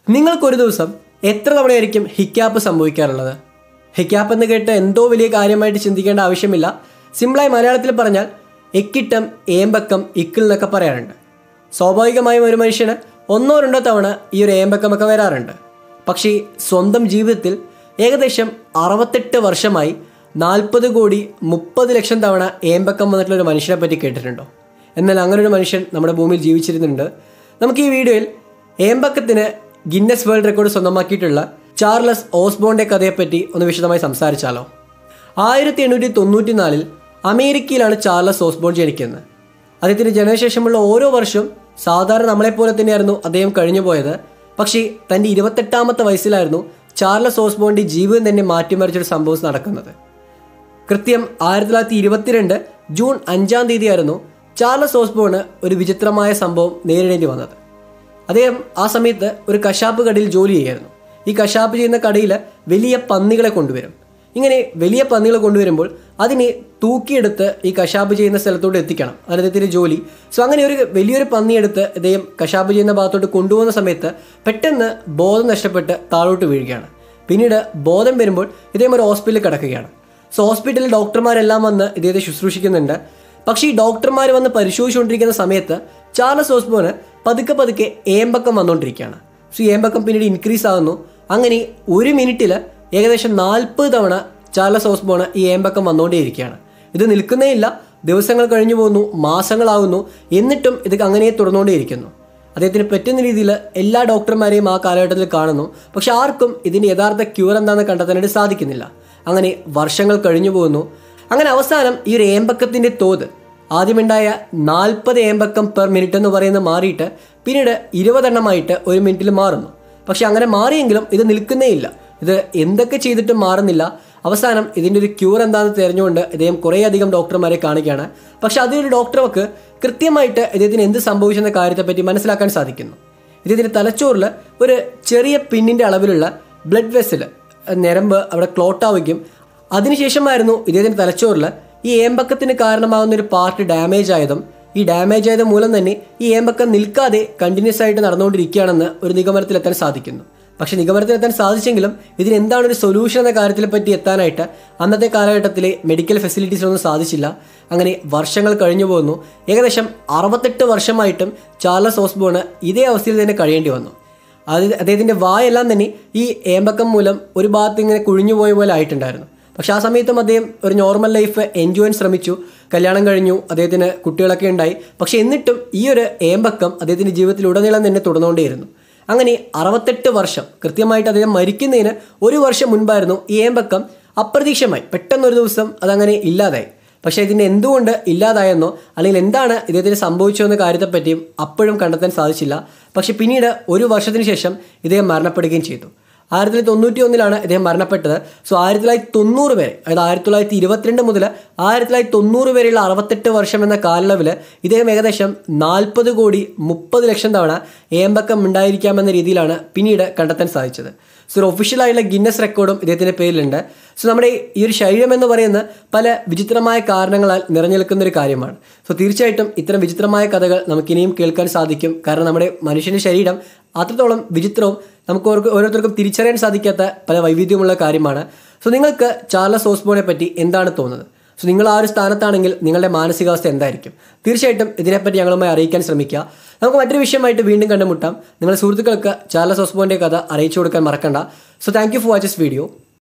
നിങ്ങൾക്കൊരു ദിവസം എത്ര തവണയായിരിക്കും ഹിക്കാപ്പ് സംഭവിക്കാറുള്ളത്? ഹിക്കാപ്പ് എന്ന് കേട്ട് എന്തോ വലിയ കാര്യമായിട്ട് ചിന്തിക്കേണ്ട ആവശ്യമില്ല. സിമ്പിളായി മലയാളത്തിൽ പറഞ്ഞാൽ എക്കിട്ടം, ഏമ്പക്കം, ഇക്കിൾ എന്നൊക്കെ പറയാറുണ്ട്. സ്വാഭാവികമായും ഒരു മനുഷ്യന് ഒന്നോ രണ്ടോ തവണ ഈ ഒരു ഏമ്പക്കമൊക്കെ വരാറുണ്ട്. പക്ഷേ സ്വന്തം ജീവിതത്തിൽ ഏകദേശം 68 വർഷമായി 40,30,00,000 തവണ ഏമ്പക്കം വന്നിട്ടുള്ള ഒരു മനുഷ്യനെ പറ്റി കേട്ടിട്ടുണ്ടോ? എന്നാൽ അങ്ങനെ ഒരു മനുഷ്യൻ നമ്മുടെ ഭൂമിയിൽ ജീവിച്ചിരുന്നുണ്ട്. നമുക്ക് ഈ വീഡിയോയിൽ ഏമ്പക്കത്തിന് ഗിന്നസ് വേൾഡ് റെക്കോർഡ് സ്വന്തമാക്കിയിട്ടുള്ള ചാർലസ് ഓസ്ബോണിന്റെ കഥയെപ്പറ്റി ഒന്ന് വിശദമായി സംസാരിച്ചാലോ? 1894 അമേരിക്കയിലാണ് ചാർലസ് ഓസ്ബോൺ ജനിക്കുന്നത്. അദ്ദേഹത്തിന്റെ ജനനശേഷമുള്ള ഓരോ വർഷവും സാധാരണ നമ്മളെപ്പോലെ തന്നെയായിരുന്നു അദ്ദേഹം കഴിഞ്ഞു പോയത്. പക്ഷേ തൻ്റെ 28ാമത്തെ വയസ്സിലായിരുന്നു ചാർലസ് ഓസ്ബോണിന്റെ ജീവിതം തന്നെ മാറ്റിമറിച്ചൊരു സംഭവം നടക്കുന്നത്. കൃത്യം 1922 ജൂൺ 5-ാം തീയതിയായിരുന്നു ചാർലസ് ഓസ്ബോണ് ഒരു വിചിത്രമായ സംഭവം നേരിടേണ്ടി വന്നത്. അദ്ദേഹം ആ സമയത്ത് ഒരു കശാപ്പ് കടയിൽ ജോലി ചെയ്യായിരുന്നു. ഈ കശാപ്പ് ചെയ്യുന്ന കടയിൽ വലിയ പന്നികളെ കൊണ്ടുവരും. ഇങ്ങനെ വലിയ പന്നികളെ കൊണ്ടുവരുമ്പോൾ അതിനെ തൂക്കിയെടുത്ത് ഈ കശാപ്പ് ചെയ്യുന്ന സ്ഥലത്തോട്ട് എത്തിക്കണം. അതാണ് അദ്ദേഹത്തിൻ്റെ ജോലി. സോ അങ്ങനെ ഒരു വലിയൊരു പന്നിയെടുത്ത് അദ്ദേഹം കശാപ്പ് ചെയ്യുന്ന ഭാഗത്തോട്ട് കൊണ്ടുപോകുന്ന സമയത്ത് പെട്ടെന്ന് ബോധം നഷ്ടപ്പെട്ട് താഴോട്ട് വീഴുകയാണ്. പിന്നീട് ബോധം വരുമ്പോൾ ഇദ്ദേഹം ഒരു ഹോസ്പിറ്റലിൽ കിടക്കുകയാണ്. സോ ഹോസ്പിറ്റലിൽ ഡോക്ടർമാരെല്ലാം വന്ന് ഇദ്ദേഹത്തെ ശുശ്രൂഷിക്കുന്നുണ്ട്. പക്ഷേ ഈ ഡോക്ടർമാർ വന്ന് പരിശോധിച്ചുകൊണ്ടിരിക്കുന്ന സമയത്ത് ചാർലസ് ഓസ്ബോണ് പതുക്കെ ഏമ്പക്കം വന്നുകൊണ്ടിരിക്കുകയാണ്. സോ ഈ ഏമ്പക്കം പിന്നീട് ഇൻക്രീസ് ആകുന്നു. അങ്ങനെ ഒരു മിനിറ്റിൽ ഏകദേശം 40 തവണ ചാർലസ് ഓസ്ബോണ് ഈ ഏമ്പക്കം വന്നുകൊണ്ടേയിരിക്കുകയാണ്. ഇത് നിൽക്കുന്നേ ഇല്ല. ദിവസങ്ങൾ കഴിഞ്ഞു പോകുന്നു, മാസങ്ങളാകുന്നു. എന്നിട്ടും ഇത് അങ്ങനെ തുടർന്നുകൊണ്ടേയിരിക്കുന്നു. അദ്ദേഹത്തിന് പറ്റുന്ന രീതിയിൽ എല്ലാ ഡോക്ടർമാരെയും ആ കാലഘട്ടത്തിൽ കാണുന്നു. പക്ഷെ ആർക്കും ഇതിൻ്റെ യഥാർത്ഥ ക്യൂർ എന്താണെന്ന് കണ്ടെത്താനായിട്ട് സാധിക്കുന്നില്ല. അങ്ങനെ വർഷങ്ങൾ കഴിഞ്ഞു പോകുന്നു. അങ്ങനെ അവസാനം ഈ ഒരു ഏമ്പക്കത്തിൻ്റെ തോത് ആദ്യമുണ്ടായ 40 ഏമ്പക്കം പെർ മിനിറ്റ് എന്ന് പറയുന്നത് മാറിയിട്ട് പിന്നീട് 20 എണ്ണമായിട്ട് ഒരു മിനിറ്റിൽ മാറുന്നു. പക്ഷെ അങ്ങനെ മാറിയെങ്കിലും ഇത് നിൽക്കുന്നേ ഇല്ല. ഇത് എന്തൊക്കെ ചെയ്തിട്ടും മാറുന്നില്ല. അവസാനം ഇതിൻ്റെ ഒരു ക്യൂർ എന്താണെന്ന് തിരഞ്ഞുകൊണ്ട് ഇദ്ദേഹം കുറേയധികം ഡോക്ടർമാരെ കാണിക്കുകയാണ്. പക്ഷെ അതിലൊരു ഡോക്ടർക്ക് കൃത്യമായിട്ട് ഇദ്ദേഹത്തിന് എന്ത് സംഭവിച്ചെന്ന കാര്യത്തെപ്പറ്റി മനസ്സിലാക്കാൻ സാധിക്കുന്നു. ഇദ്ദേഹത്തിൻ്റെ തലച്ചോറിൽ ഒരു ചെറിയ പിന്നിൻ്റെ അളവിലുള്ള ബ്ലഡ് വെസൽ ഞരമ്പ് അവിടെ ക്ലോട്ടാവുകയും അതിനുശേഷമായിരുന്നു ഇദ്ദേഹത്തിൻ്റെ തലച്ചോറിൽ ഈ ഏമ്പക്കത്തിന് കാരണമാകുന്ന ഒരു പാർട്ട് ഡാമേജ് ആയതും ഈ ഡാമേജ് ആയത് മൂലം തന്നെ ഈ ഏമ്പക്കം നിൽക്കാതെ കണ്ടിന്യൂസ് ആയിട്ട് നടന്നുകൊണ്ടിരിക്കുകയാണെന്ന് ഒരു നിഗമനത്തിലെത്താൻ സാധിക്കുന്നു. പക്ഷേ നിഗമനത്തിലെത്താൻ സാധിച്ചെങ്കിലും ഇതിന് എന്താണ് ഒരു സൊല്യൂഷൻ എന്ന കാര്യത്തെ പറ്റി എത്താനായിട്ട് അന്നത്തെ കാലഘട്ടത്തിലെ മെഡിക്കൽ ഫെസിലിറ്റീസിനൊന്നും സാധിച്ചില്ല. അങ്ങനെ വർഷങ്ങൾ കഴിഞ്ഞു പോകുന്നു. ഏകദേശം 68 വർഷമായിട്ടും ചാർലസ് ഓസ്ബോണ് ഇതേ അവസ്ഥയിൽ തന്നെ കഴിയേണ്ടി വന്നു. അദ്ദേഹത്തിൻ്റെ വായെല്ലാം തന്നെ ഈ ഏമ്പക്കം മൂലം ഒരു ഭാഗത്ത് ഇങ്ങനെ കുഴിഞ്ഞു പോയ പോലെ ആയിട്ടുണ്ടായിരുന്നു. പക്ഷെ ആ സമയത്തും അദ്ദേഹം ഒരു നോർമൽ ലൈഫ് എൻജോയ് ചെയ്യാൻ ശ്രമിച്ചു. കല്യാണം കഴിഞ്ഞു, അദ്ദേഹത്തിന് കുട്ടികളൊക്കെ ഉണ്ടായി. പക്ഷെ എന്നിട്ടും ഈ ഒരു ഏമ്പക്കം അദ്ദേഹത്തിൻ്റെ ജീവിതത്തിലുടനീളം തന്നെ തുടർന്നുകൊണ്ടേയിരുന്നു. അങ്ങനെ 68 വർഷം കൃത്യമായിട്ട് അദ്ദേഹം മരിക്കുന്നതിന് ഒരു വർഷം മുൻപായിരുന്നു ഈ ഏമ്പക്കം അപ്രതീക്ഷിതമായി പെട്ടെന്നൊരു ദിവസം അതങ്ങനെ ഇല്ലാതായി. പക്ഷേ ഇതിന് എന്തുകൊണ്ട് ഇല്ലാതായെന്നോ അല്ലെങ്കിൽ എന്താണ് ഇദ്ദേഹത്തിന് സംഭവിച്ചതെന്ന കാര്യത്തെപ്പറ്റിയും അപ്പോഴും കണ്ടെത്താൻ സാധിച്ചില്ല. പക്ഷെ പിന്നീട് ഒരു വർഷത്തിന് ശേഷം ഇദ്ദേഹം മരണപ്പെടുകയും ചെയ്തു. 1991 ഇദ്ദേഹം മരണപ്പെട്ടത്. സോ 1990 വരെ, അതായത് 1922 മുതൽ 1990 വരെയുള്ള 68 വർഷം എന്ന കാലയളവിൽ ഇദ്ദേഹം ഏകദേശം 40,30,00,000 തവണ ഏമ്പക്കം ഉണ്ടായിരിക്കാമെന്ന രീതിയിലാണ് പിന്നീട് കണ്ടെത്താൻ സാധിച്ചത്. സോ ഒരു ഒഫീഷ്യലായുള്ള ഗിന്നസ് റെക്കോർഡും ഇദ്ദേഹത്തിൻ്റെ പേരിലുണ്ട്. സോ നമ്മുടെ ഈ ഒരു ശരീരം എന്ന് പറയുന്നത് പല വിചിത്രമായ കാരണങ്ങളാൽ നിറഞ്ഞു നിൽക്കുന്ന ഒരു കാര്യമാണ്. സോ തീർച്ചയായിട്ടും ഇത്തരം വിചിത്രമായ കഥകൾ നമുക്കിനിയും കേൾക്കാൻ സാധിക്കും. കാരണം നമ്മുടെ മനുഷ്യൻ്റെ ശരീരം അത്രത്തോളം വിചിത്രവും നമുക്ക് ഓരോരുത്തർക്കും തിരിച്ചറിയാൻ സാധിക്കാത്ത പല വൈവിധ്യമുള്ള കാര്യമാണ്. സോ നിങ്ങൾക്ക് ചാർലസ് ഓസ്ബോണെ പറ്റി എന്താണ് തോന്നുന്നത്? സോ നിങ്ങൾ ആ ഒരു സ്ഥാനത്താണെങ്കിൽ നിങ്ങളുടെ മാനസികാവസ്ഥ എന്തായിരിക്കും? തീർച്ചയായിട്ടും ഇതിനെപ്പറ്റി ഞങ്ങളുമായി അറിയിക്കാൻ ശ്രമിക്കുക. നമുക്ക് മറ്റൊരു വിഷയമായിട്ട് വീണ്ടും കണ്ടുമുട്ടാം. നിങ്ങളുടെ സുഹൃത്തുക്കൾക്ക് ചാർലസ് ഓസ്ബോണിൻ്റെ കഥ അറിയിച്ചു കൊടുക്കാൻ മറക്കണ്ട. So thank you for watch this video.